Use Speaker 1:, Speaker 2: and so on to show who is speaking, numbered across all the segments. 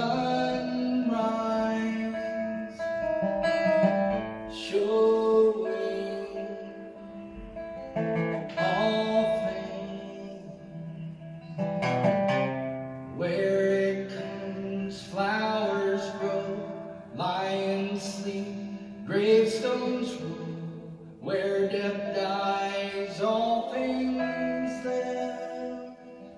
Speaker 1: sunrise, showing all things. Where it comes, flowers grow, lions sleep, gravestones rule. Where death dies, all things there.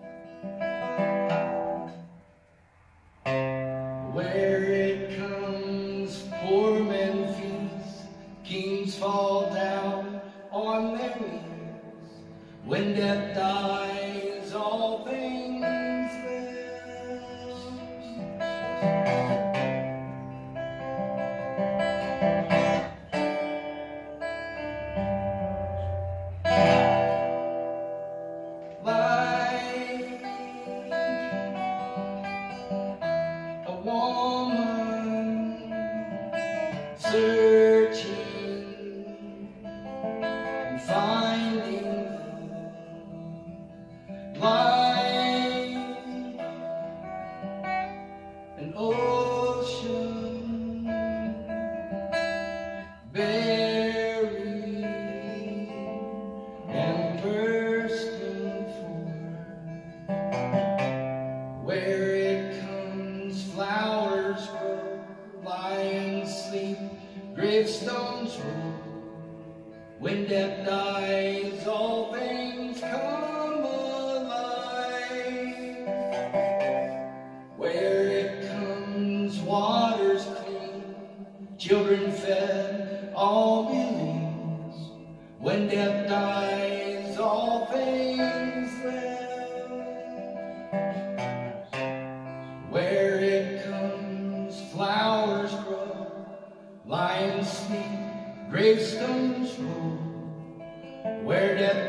Speaker 1: Where it comes, poor men feast, kings fall down on their knees. When death dies, all things there. Like a woman searching and finding like an ocean buried and bursting forth. Where it comes, flowers grow, lions sleep, gravestones rule. When death dies, all things come alive. Where it comes, waters clean, children fed, all believes. When death dies, all things left. Where it comes, flowers grow, lions sleep, gravestones rule. Where death